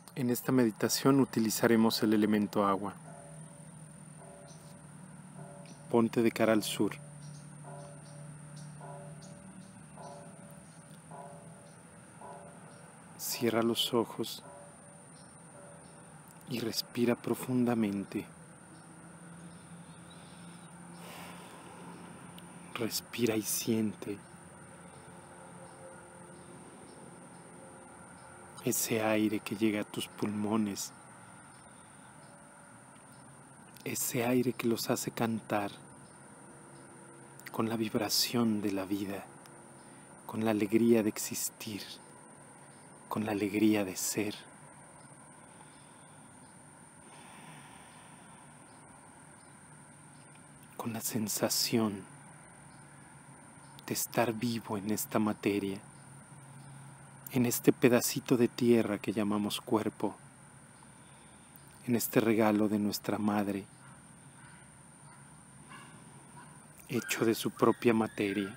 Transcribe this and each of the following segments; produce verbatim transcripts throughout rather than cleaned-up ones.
En esta meditación utilizaremos el elemento agua. Ponte de cara al sur. Cierra los ojos y respira profundamente. Respira y siente ese aire que llega a tus pulmones, ese aire que los hace cantar con la vibración de la vida, con la alegría de existir, con la alegría de ser. Con la sensación de estar vivo en esta materia, en este pedacito de tierra que llamamos cuerpo, en este regalo de nuestra madre, hecho de su propia materia.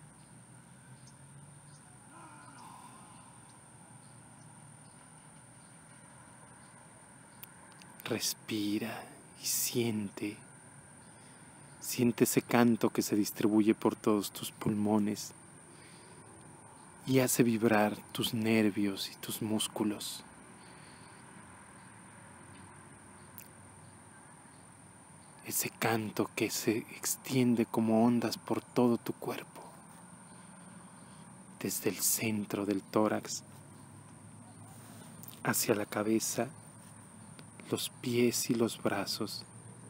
Respira y siente, siente ese canto que se distribuye por todos tus pulmones y hace vibrar tus nervios y tus músculos. Ese canto que se extiende como ondas por todo tu cuerpo, desde el centro del tórax hacia la cabeza, los pies y los brazos.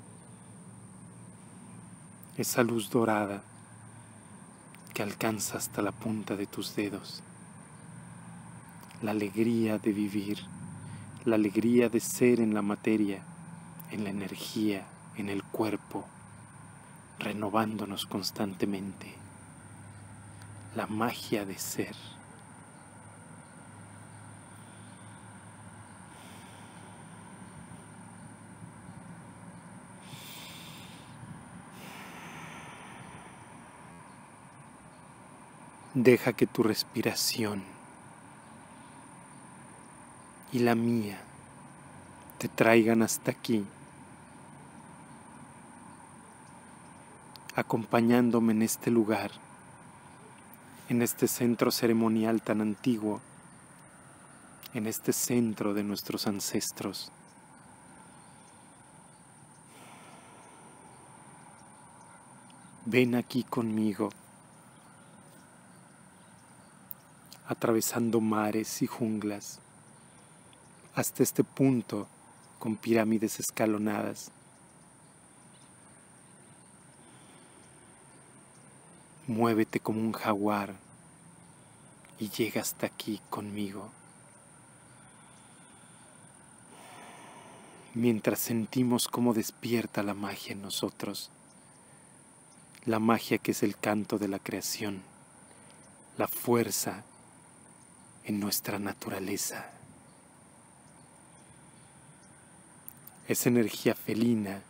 Esa luz dorada que alcanza hasta la punta de tus dedos. La alegría de vivir, la alegría de ser en la materia, en la energía, en el cuerpo, renovándonos constantemente. La magia de ser. Deja que tu respiración y la mía te traigan hasta aquí, acompañándome en este lugar, en este centro ceremonial tan antiguo, en este centro de nuestros ancestros. Ven aquí conmigo, atravesando mares y junglas, hasta este punto con pirámides escalonadas. Muévete como un jaguar y llega hasta aquí conmigo. Mientras sentimos cómo despierta la magia en nosotros, la magia que es el canto de la creación, la fuerza en nuestra naturaleza. Esa energía felina,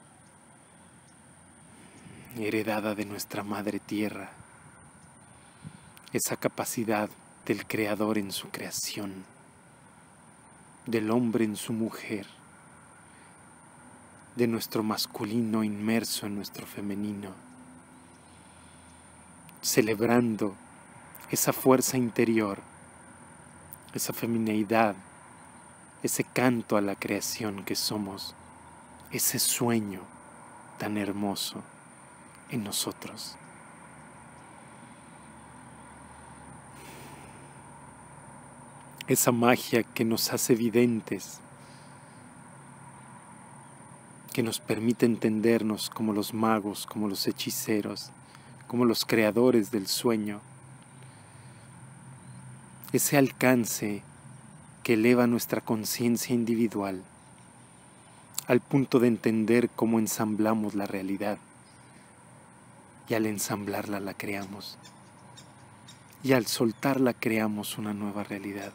heredada de nuestra madre tierra, esa capacidad del creador en su creación, del hombre en su mujer, de nuestro masculino inmerso en nuestro femenino, celebrando esa fuerza interior, esa femineidad, ese canto a la creación que somos, ese sueño tan hermoso en nosotros. Esa magia que nos hace videntes, que nos permite entendernos como los magos, como los hechiceros, como los creadores del sueño. Ese alcance que eleva nuestra conciencia individual al punto de entender cómo ensamblamos la realidad, y al ensamblarla la creamos, y al soltarla creamos una nueva realidad.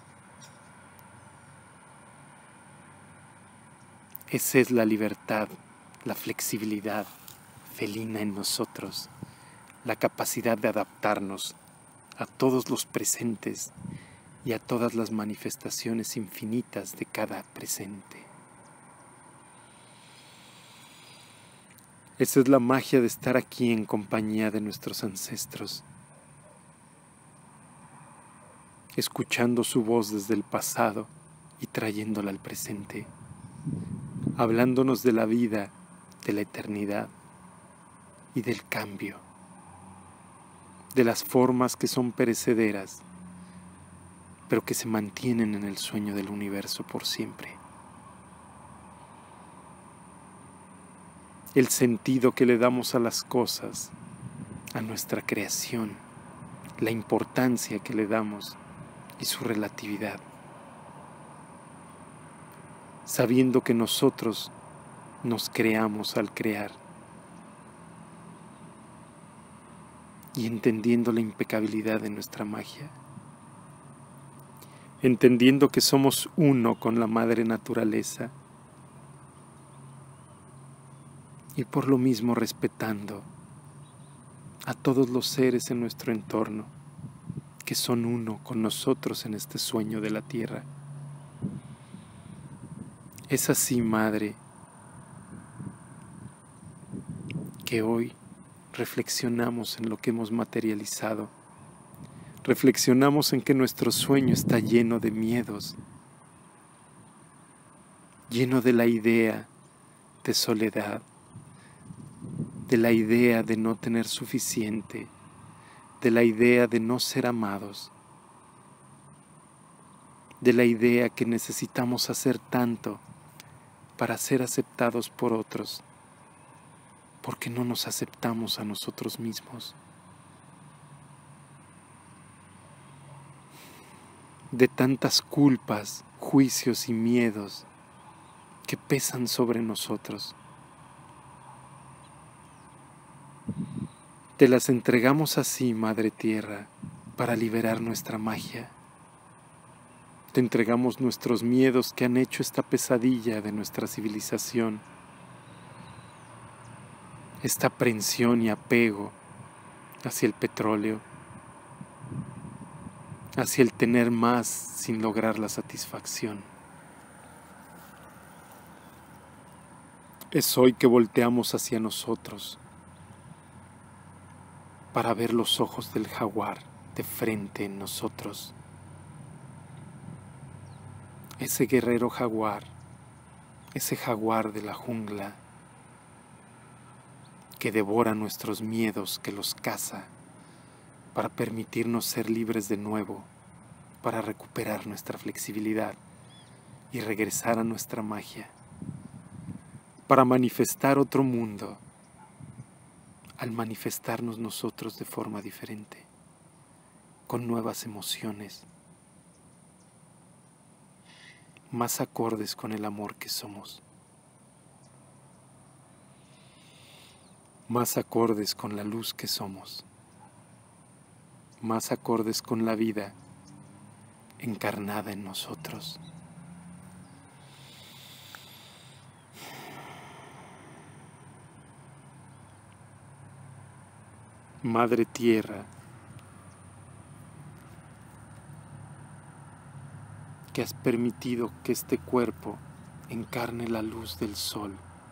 Esa es la libertad, la flexibilidad felina en nosotros, la capacidad de adaptarnos a todos los presentes y a todas las manifestaciones infinitas de cada presente. Esa es la magia de estar aquí en compañía de nuestros ancestros, escuchando su voz desde el pasado y trayéndola al presente, hablándonos de la vida, de la eternidad y del cambio, de las formas que son perecederas, pero que se mantienen en el sueño del universo por siempre. El sentido que le damos a las cosas, a nuestra creación, la importancia que le damos y su relatividad, sabiendo que nosotros nos creamos al crear y entendiendo la impecabilidad de nuestra magia, entendiendo que somos uno con la madre naturaleza y por lo mismo respetando a todos los seres en nuestro entorno que son uno con nosotros en este sueño de la tierra. Es así, Madre, que hoy reflexionamos en lo que hemos materializado. Reflexionamos en que nuestro sueño está lleno de miedos, lleno de la idea de soledad, de la idea de no tener suficiente, de la idea de no ser amados, de la idea que necesitamos hacer tanto para ser aceptados por otros, porque no nos aceptamos a nosotros mismos. De tantas culpas, juicios y miedos que pesan sobre nosotros. Te las entregamos así, Madre Tierra, para liberar nuestra magia. Te entregamos nuestros miedos que han hecho esta pesadilla de nuestra civilización, esta aprensión y apego hacia el petróleo, hacia el tener más sin lograr la satisfacción. Es hoy que volteamos hacia nosotros para ver los ojos del jaguar de frente en nosotros. Ese guerrero jaguar, ese jaguar de la jungla que devora nuestros miedos, que los caza para permitirnos ser libres de nuevo, para recuperar nuestra flexibilidad y regresar a nuestra magia, para manifestar otro mundo, al manifestarnos nosotros de forma diferente, con nuevas emociones, más acordes con el amor que somos, más acordes con la luz que somos, más acordes con la vida encarnada en nosotros. Madre Tierra, que has permitido que este cuerpo encarne la luz del sol,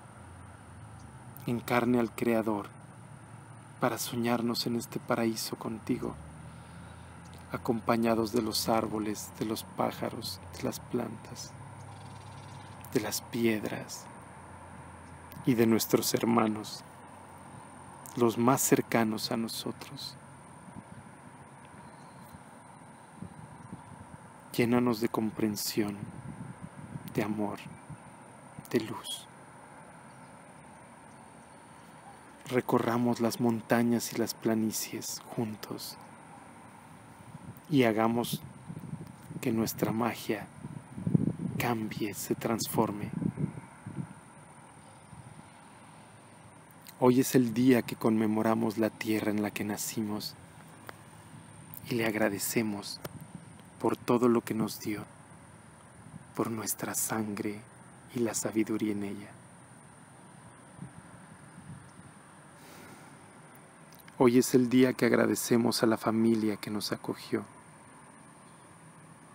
encarne al Creador, para soñarnos en este paraíso contigo, acompañados de los árboles, de los pájaros, de las plantas, de las piedras y de nuestros hermanos, los más cercanos a nosotros. Llénanos de comprensión, de amor, de luz. Recorramos las montañas y las planicies juntos y hagamos que nuestra magia cambie, se transforme. Hoy es el día que conmemoramos la tierra en la que nacimos y le agradecemos por todo lo que nos dio, por nuestra sangre y la sabiduría en ella. Hoy es el día que agradecemos a la familia que nos acogió,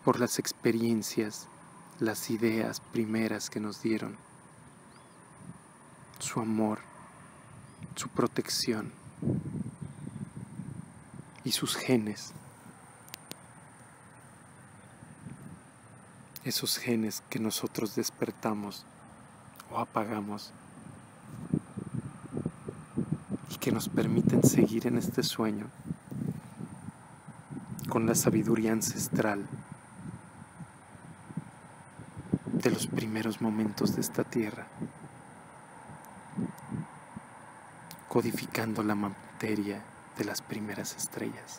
por las experiencias, las ideas primeras que nos dieron, su amor, su protección y sus genes. Esos genes que nosotros despertamos o apagamos y que nos permiten seguir en este sueño con la sabiduría ancestral de los primeros momentos de esta tierra, codificando la materia de las primeras estrellas.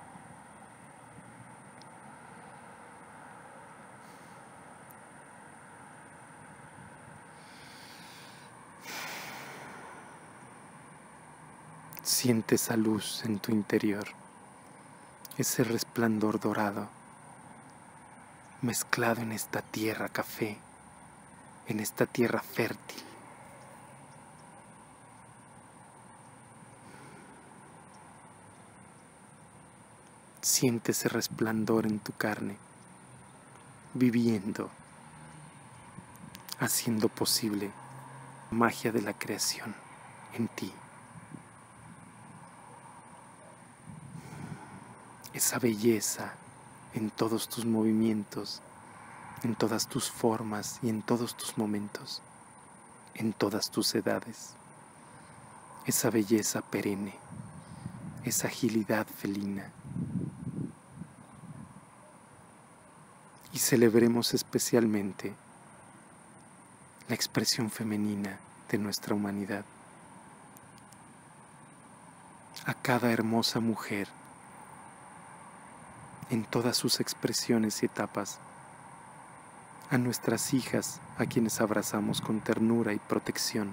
Siente esa luz en tu interior, ese resplandor dorado, mezclado en esta tierra café, en esta tierra fértil. Siente ese resplandor en tu carne, viviendo, haciendo posible la magia de la creación en ti. Esa belleza en todos tus movimientos, en todas tus formas y en todos tus momentos, en todas tus edades. Esa belleza perenne, esa agilidad felina. Y celebremos especialmente la expresión femenina de nuestra humanidad. A cada hermosa mujer, en todas sus expresiones y etapas, a nuestras hijas, a quienes abrazamos con ternura y protección,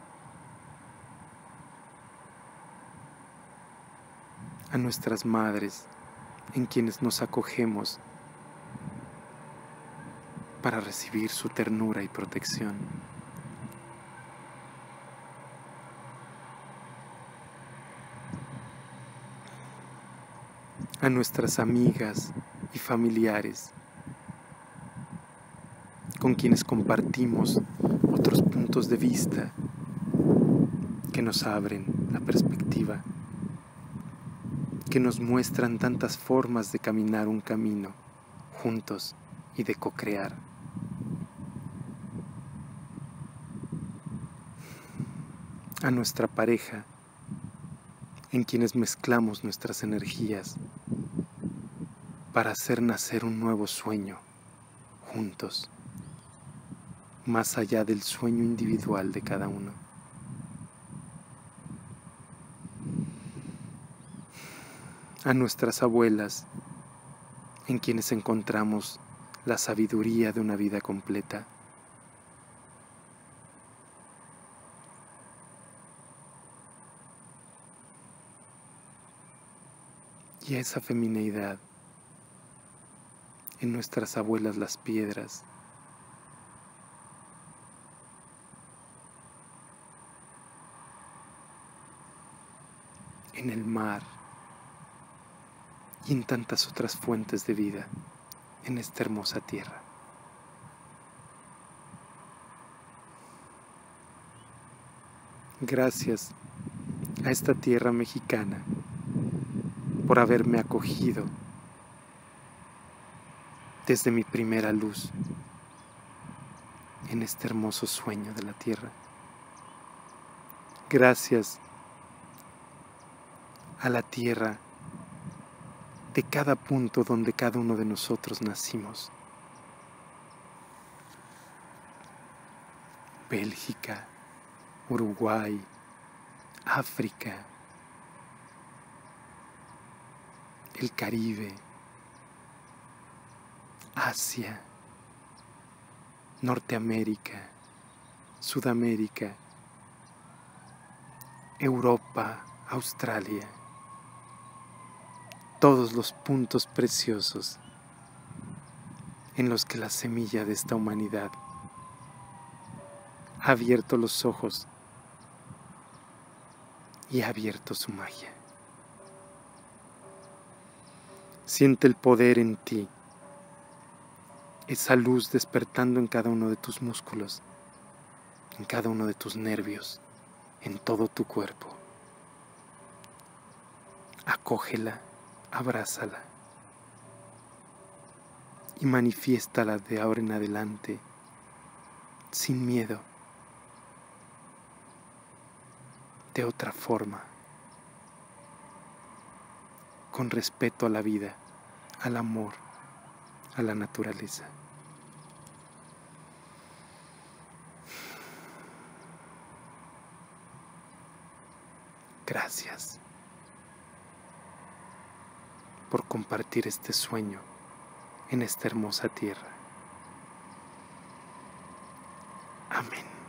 a nuestras madres, en quienes nos acogemos para recibir su ternura y protección, a nuestras amigas y familiares, con quienes compartimos otros puntos de vista que nos abren la perspectiva, que nos muestran tantas formas de caminar un camino juntos y de co-crear. A nuestra pareja, en quienes mezclamos nuestras energías para hacer nacer un nuevo sueño juntos, más allá del sueño individual de cada uno. A nuestras abuelas, en quienes encontramos la sabiduría de una vida completa. Y a esa femineidad en nuestras abuelas las piedras, en el mar y en tantas otras fuentes de vida en esta hermosa tierra. Gracias a esta tierra mexicana por haberme acogido desde mi primera luz en este hermoso sueño de la tierra. Gracias a la tierra de cada punto donde cada uno de nosotros nacimos. Bélgica, Uruguay, África, el Caribe, Asia, Norteamérica, Sudamérica, Europa, Australia, todos los puntos preciosos en los que la semilla de esta humanidad ha abierto los ojos y ha abierto su magia. Siente el poder en ti esa luz despertando en cada uno de tus músculos, en cada uno de tus nervios, en todo tu cuerpo. Acógela, abrázala y manifiéstala de ahora en adelante sin miedo, de otra forma, con respeto a la vida, al amor, a la naturaleza. Gracias por compartir este sueño en esta hermosa tierra. Amén.